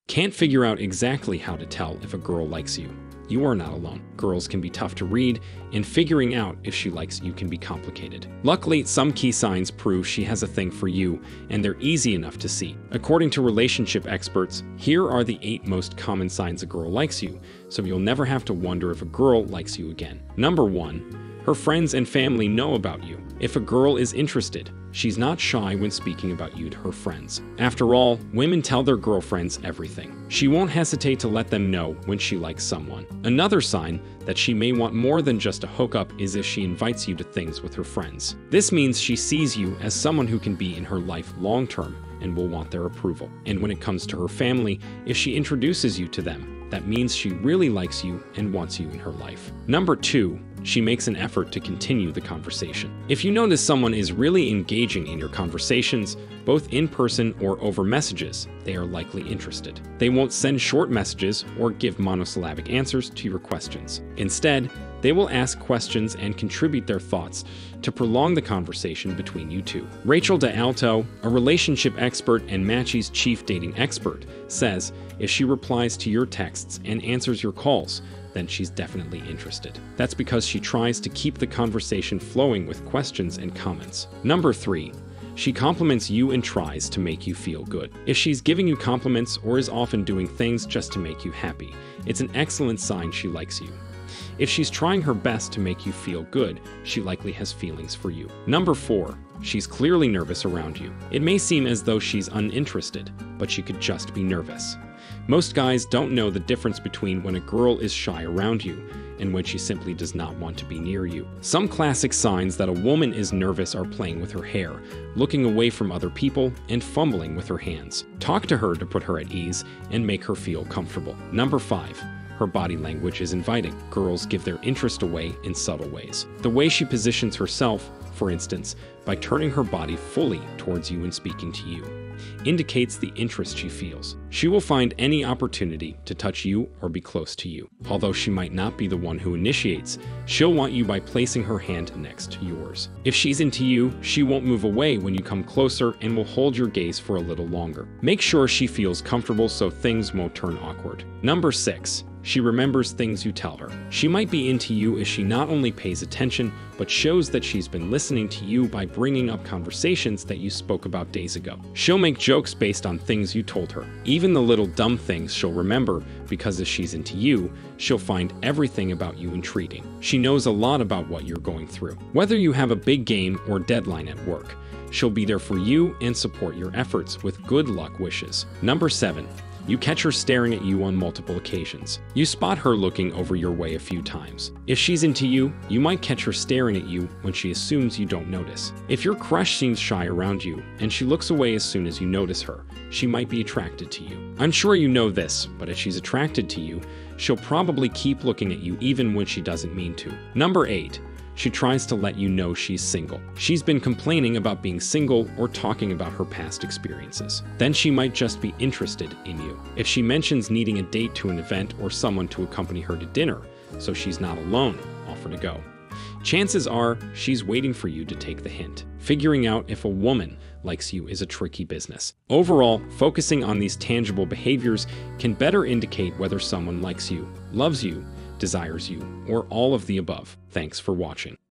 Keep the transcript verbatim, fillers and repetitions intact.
Can't figure out exactly how to tell if a girl likes you? You are not alone. Girls can be tough to read, and figuring out if she likes you can be complicated. Luckily, some key signs prove she has a thing for you, and they're easy enough to see. According to relationship experts, here are the eight most common signs a girl likes you, so you'll never have to wonder if a girl likes you again. Number one, her friends and family know about you. If a girl is interested, she's not shy when speaking about you to her friends. After all, women tell their girlfriends everything. She won't hesitate to let them know when she likes someone. Another sign that she may want more than just a hookup is if she invites you to things with her friends. This means she sees you as someone who can be in her life long term and will want their approval. And when it comes to her family, if she introduces you to them, that means she really likes you and wants you in her life. Number two, she makes an effort to continue the conversation. If you notice someone is really engaging in your conversations, both in person or over messages, they are likely interested. They won't send short messages or give monosyllabic answers to your questions. Instead, they will ask questions and contribute their thoughts to prolong the conversation between you two. Rachel DeAlto, a relationship expert and Matchy's chief dating expert, says if she replies to your texts and answers your calls, then she's definitely interested. That's because she tries to keep the conversation flowing with questions and comments. Number three, she compliments you and tries to make you feel good. If she's giving you compliments or is often doing things just to make you happy, it's an excellent sign she likes you. If she's trying her best to make you feel good, she likely has feelings for you. Number four, she's clearly nervous around you. It may seem as though she's uninterested, but she could just be nervous. Most guys don't know the difference between when a girl is shy around you and when she simply does not want to be near you. Some classic signs that a woman is nervous are playing with her hair, looking away from other people, and fumbling with her hands. Talk to her to put her at ease and make her feel comfortable. Number five, her body language is inviting. Girls give their interest away in subtle ways. The way she positions herself, for instance, by turning her body fully towards you and speaking to you, indicates the interest she feels. She will find any opportunity to touch you or be close to you. Although she might not be the one who initiates, she'll want you by placing her hand next to yours. If she's into you, she won't move away when you come closer and will hold your gaze for a little longer. Make sure she feels comfortable so things won't turn awkward. Number six, she remembers things you tell her. She might be into you if she not only pays attention, but shows that she's been listening to you by bringing up conversations that you spoke about days ago. She'll make jokes based on things you told her. Even the little dumb things she'll remember, because if she's into you, she'll find everything about you intriguing. She knows a lot about what you're going through. Whether you have a big game or deadline at work, she'll be there for you and support your efforts with good luck wishes. Number seven, you catch her staring at you on multiple occasions. You spot her looking over your way a few times. If she's into you, you might catch her staring at you when she assumes you don't notice. If your crush seems shy around you and she looks away as soon as you notice her, she might be attracted to you. I'm sure you know this, but if she's attracted to you, she'll probably keep looking at you even when she doesn't mean to. Number eight, she tries to let you know she's single. She's been complaining about being single or talking about her past experiences. Then she might just be interested in you. If she mentions needing a date to an event or someone to accompany her to dinner, so she's not alone, offer to go. Chances are she's waiting for you to take the hint. Figuring out if a woman likes you is a tricky business. Overall, focusing on these tangible behaviors can better indicate whether someone likes you, loves you, desires you, or all of the above. Thanks for watching.